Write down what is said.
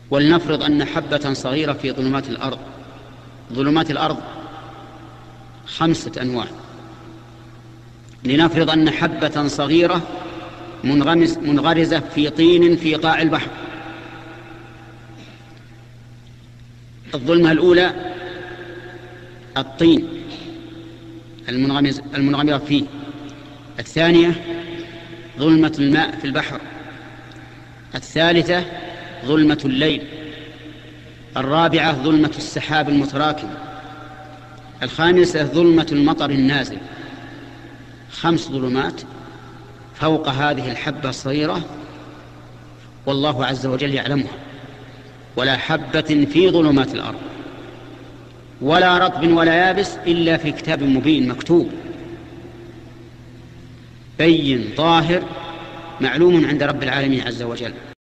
ولنفرض أن حبة صغيرة في ظلمات الأرض. ظلمات الأرض 5 أنواع. لنفرض أن حبة صغيرة منغرزة في طين في قاع البحر. الظلمة الأولى الطين المنغمرة فيه. الثانية ظلمة الماء في البحر. الثالثة ظلمة الليل. الرابعة ظلمة السحاب المتراكم. الخامسة ظلمة المطر النازل. 5 ظلمات فوق هذه الحبة الصغيرة والله عز وجل يعلمها. ولا حبة في ظلمات الأرض ولا رطب ولا يابس إلا في كتاب مبين مكتوب بين ظاهر معلوم عند رب العالمين عز وجل.